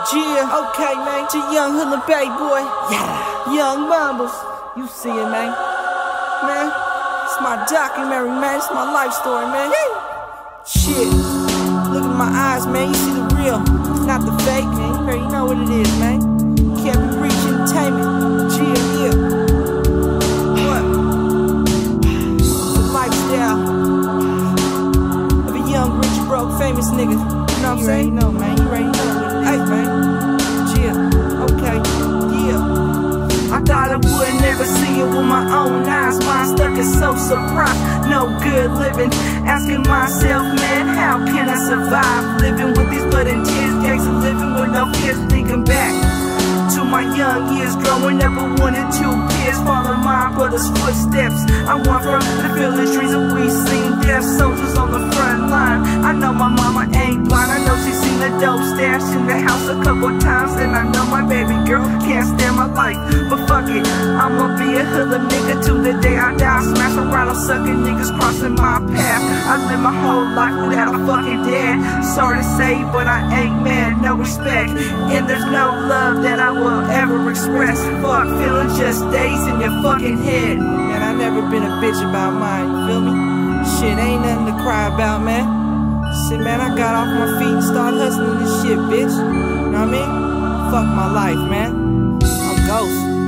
Yeah, okay, man. To young Hoodlum Bay boy. Yeah. Young Mumbles. You see it, man. Man, it's my documentary, man. It's my life story, man. Shit. Look at my eyes, man. You see the real, not the fake, man. You already know what it is, man. Can't be Reach Entertainment. Yeah. What? It's a lifestyle of a young, rich, broke, famous nigga. You know what I'm saying? You know, man. You already know what it is, man. Yeah. Okay. Yeah. I thought I would never see it with my own eyes. Mind stuck and so surprised. No good living. Asking myself, man, how can I survive? Living with these blood and tears. Gangs of living with no fears. Thinking back to my young years, growing up with 1 and 2 kids, following my brother's footsteps. I went from the village streets and we seen deaf soldiers on the front line. I know my mama ain't blind. I know she seen the dope stash in the house a couple times, and I know my baby girl can't stand my life. But fuck it, I'ma be a hoodlum nigga till the day I die. Smash around, I'm sucking niggas crossing my path. I live my whole life without a fucking dad. Sorry to say, but I ain't mad, no respect, and there's no love that I will ever express. Fuck, feeling just stays in your fucking head. Man, I never been a bitch about mine, you feel me? Shit, ain't nothing to cry about, man. Shit, man, I got off my feet and started hustling this shit, bitch. You know what I mean? Fuck my life, man. I'm ghost.